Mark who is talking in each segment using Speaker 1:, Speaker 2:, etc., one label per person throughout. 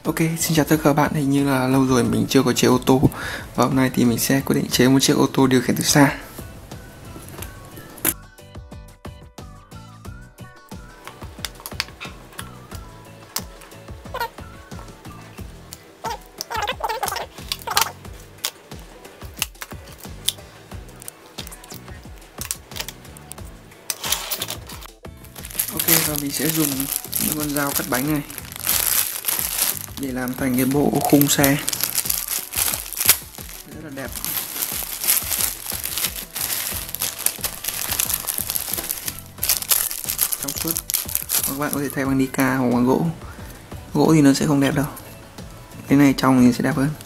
Speaker 1: Ok, xin chào tất cả các bạn. Hình như là lâu rồi mình chưa có chiếc ô tô. Và hôm nay thì mình sẽ quyết định chế một chiếc ô tô điều khiển từ xa. Ok, và mình sẽ dùng những con dao cắt bánh này để làm thành cái bộ khung xe rất là đẹp. Trong suốt. Các bạn có thể thay bằng Nica hoặc bằng gỗ. Gỗ thì nó sẽ không đẹp đâu. Cái này trong thì sẽ đẹp hơn.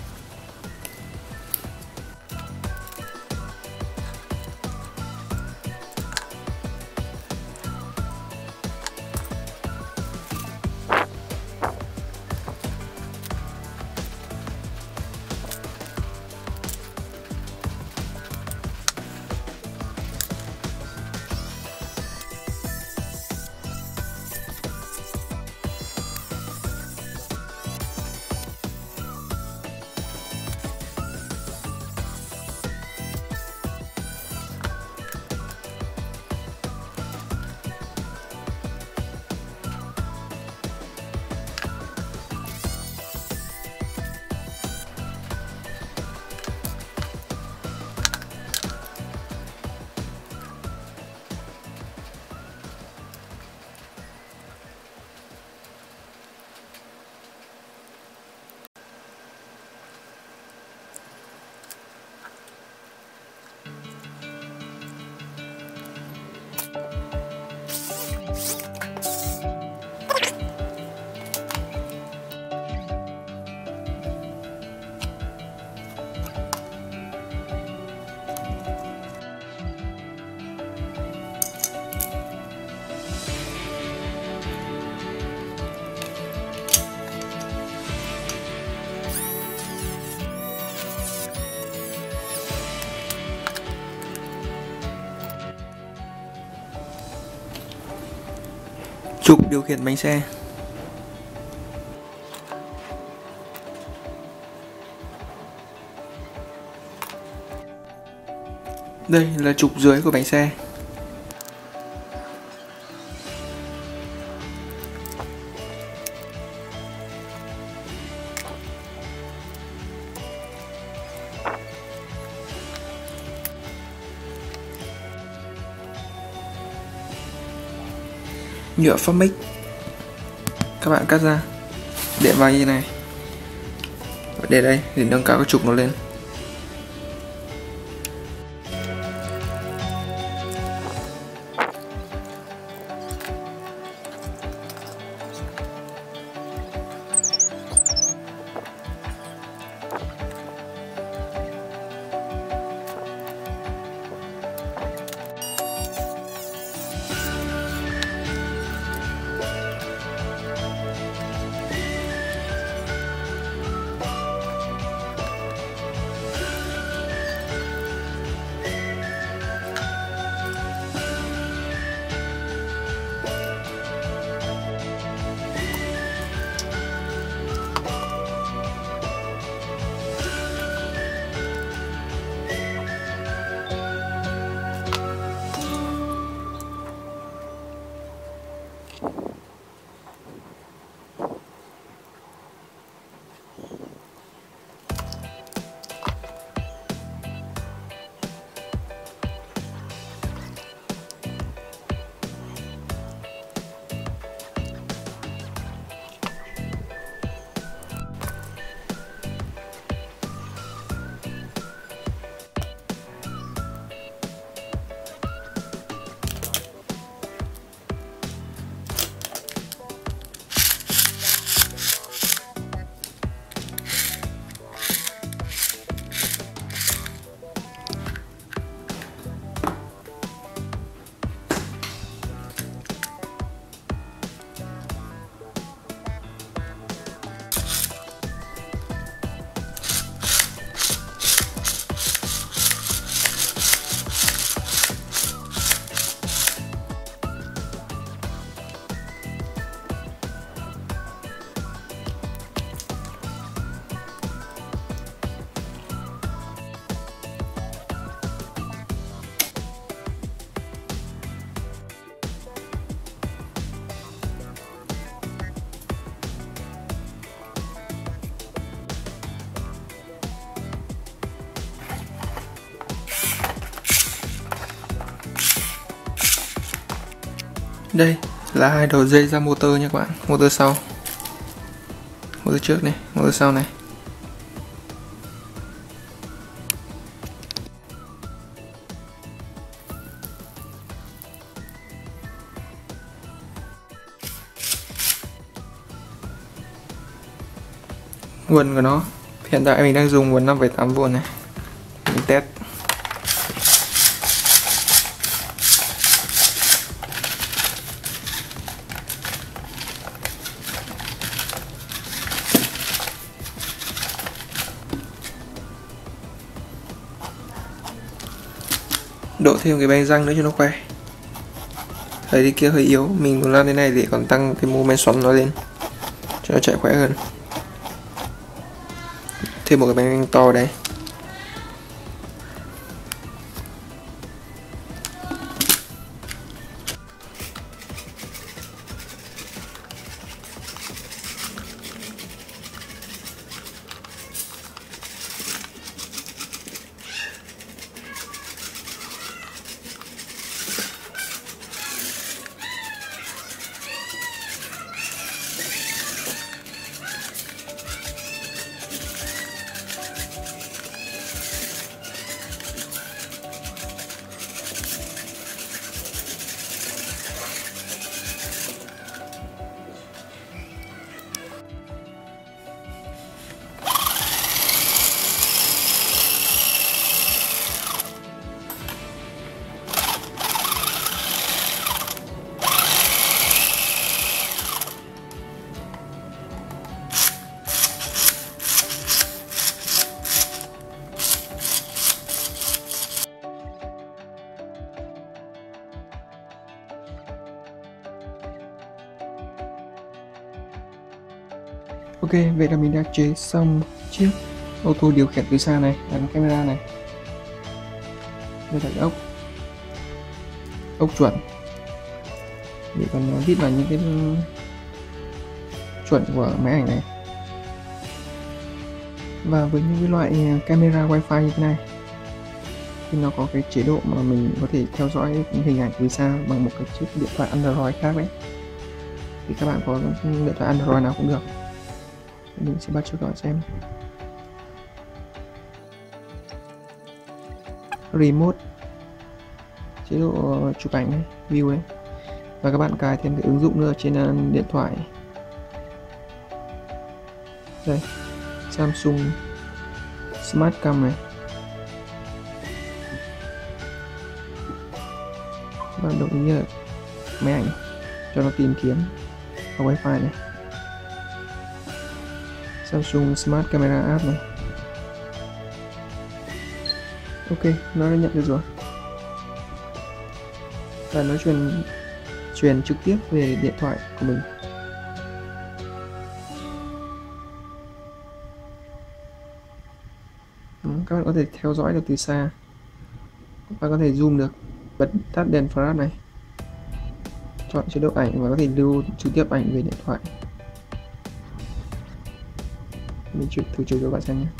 Speaker 1: Trục điều khiển bánh xe. Đây là trục dưới của bánh xe. Nhựa Formic các bạn cắt ra để vào như này, để đây để nâng cao cái trục nó lên. Đây là hai đầu dây ra motor nha các bạn. Motor sau, motor trước này, motor sau này. Nguồn của nó hiện tại mình đang dùng nguồn 5,8V này. Mình test. Độ thêm cái bánh răng nữa cho nó khỏe. Thấy đi kia hơi yếu, mình muốn làm thế này để còn tăng cái mô men xoắn nó lên cho nó chạy khỏe hơn. Thêm một cái bánh răng to đây. Ok, vậy là mình đã chế xong chiếc ô tô điều khiển từ xa này, gắn camera này. Đây là cái ốc chuẩn để còn nó viết vào những cái chuẩn của máy ảnh này. Và với những cái loại camera wifi như thế này thì nó có cái chế độ mà mình có thể theo dõi hình ảnh từ xa bằng một cái chiếc điện thoại Android khác đấy. Thì các bạn có điện thoại Android nào cũng được. Mình sẽ bắt cho các bạn xem. Remote, chế độ chụp ảnh này, view đấy. Và các bạn cài thêm cái ứng dụng nữa trên điện thoại. Đây, Samsung Smart Cam này. Bạn đồng ý là máy ảnh cho nó tìm kiếm ở wifi này. Samsung Smart Camera App này. Ok, nó đã nhận được rồi. Và nó truyền trực tiếp về điện thoại của mình. Các bạn có thể theo dõi được từ xa. Các bạn có thể zoom được, bật tắt đèn flash này, chọn chế độ ảnh và có thể lưu trực tiếp ảnh về điện thoại. Mình thử chụp cho các bạn xem nhé.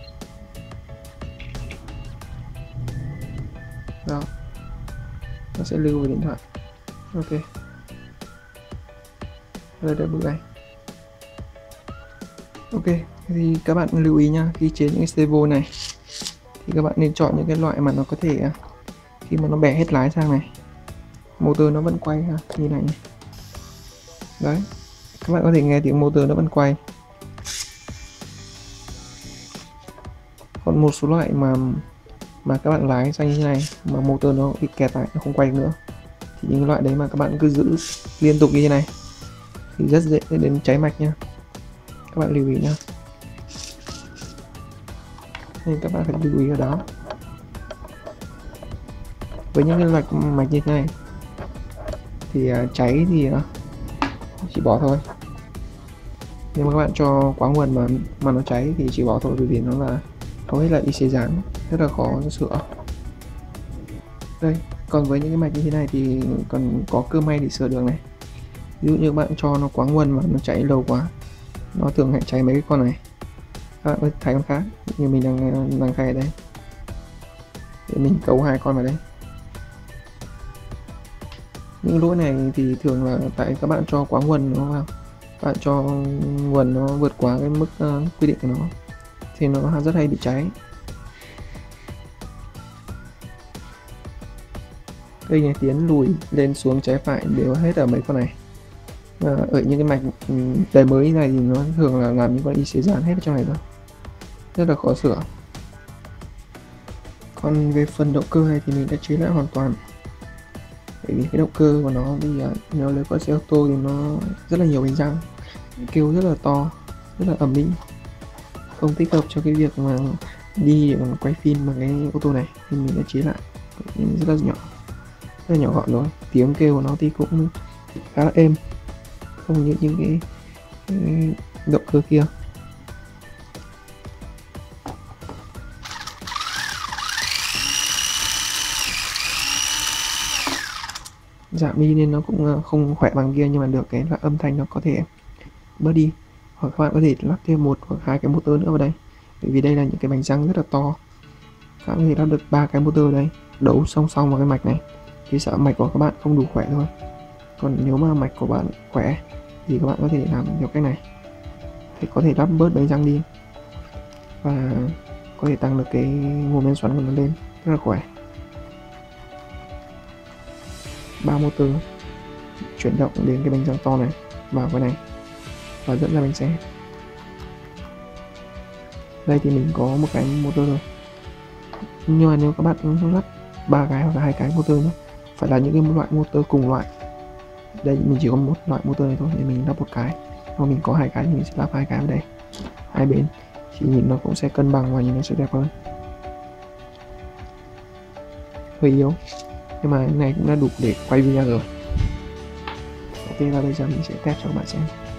Speaker 1: Đó, nó sẽ lưu về điện thoại. Ok, đây là bức ảnh. Ok, thì các bạn lưu ý nha, khi chế những cái servo này thì các bạn nên chọn những cái loại mà nó có thể khi mà nó bẻ hết lái sang này, motor nó vẫn quay như này. Đấy, các bạn có thể nghe tiếng motor nó vẫn quay. Còn một số loại mà các bạn lái sang như thế này mà motor nó bị kẹt lại, nó không quay nữa, thì những loại đấy mà các bạn cứ giữ liên tục như thế này thì rất dễ đến cháy mạch nha. Các bạn lưu ý nha, nên các bạn phải lưu ý ở đó. Với những cái loại mạch như thế này thì cháy thì chỉ bỏ thôi. Nhưng mà các bạn cho quá nguồn mà nó cháy thì chỉ bỏ thôi, bởi vì nó là hầu hết là IC dán, rất là khó sửa. Đây, còn với những cái mạch như thế này thì còn có cơ may để sửa được này. Ví dụ như bạn cho nó quá nguồn mà nó cháy lâu quá, nó thường hay cháy mấy cái con này. Các bạn có thể thay con khác, như mình đang thay ở đây. Để mình cấu hai con vào đây. Những lỗi này thì thường là tại các bạn cho quá nguồn nó vào, bạn cho nguồn nó vượt quá cái mức quy định của nó thì nó rất hay bị cháy. Cây này tiến lùi lên xuống trái phải đều hết ở mấy con này. Ở những cái mạch đời mới này thì nó thường là làm những con IC dán hết ở trong này thôi, rất là khó sửa. Còn về phần động cơ này thì mình đã chế lại hoàn toàn, bởi vì cái động cơ của nó thì nếu lấy con xe ô tô thì nó rất là nhiều bánh răng, kêu rất là to, rất là ầm ĩ, không thích hợp cho cái việc mà đi để mà quay phim bằng cái ô tô này, thì mình đã chế lại rất là nhỏ, rất là nhỏ gọn rồi. Tiếng kêu của nó thì cũng khá là êm, không như những cái động cơ kia. Giảm đi nên nó cũng không khỏe bằng kia, nhưng mà được cái là âm thanh nó có thể bớt đi, hoặc các bạn có thể lắp thêm một hoặc hai cái motor nữa vào đây, bởi vì đây là những cái bánh răng rất là to. Các bạn có thể lắp được 3 cái motor ở đây đấu song song vào cái mạch này, chỉ sợ mạch của các bạn không đủ khỏe thôi. Còn nếu mà mạch của bạn khỏe thì các bạn có thể làm theo cách này, thì có thể lắp bớt bánh răng đi và có thể tăng được cái nguồn men xoắn của nó lên rất là khỏe. 3 motor chuyển động đến cái bánh răng to này vào cái này và dẫn ra bánh xe. Đây thì mình có một cái motor rồi, nhưng mà nếu các bạn lắp 3 cái hoặc là 2 cái motor nữa, phải là những cái loại motor cùng loại. Đây mình chỉ có một loại motor này thôi nên mình lắp một cái, còn mình có 2 cái thì mình sẽ lắp 2 cái vào đây, hai bên thì nhìn nó cũng sẽ cân bằng và nhìn nó sẽ đẹp hơn. Hơi yếu nhưng mà cái này cũng đã đủ để quay video rồi. Ok, và bây giờ mình sẽ test cho các bạn xem.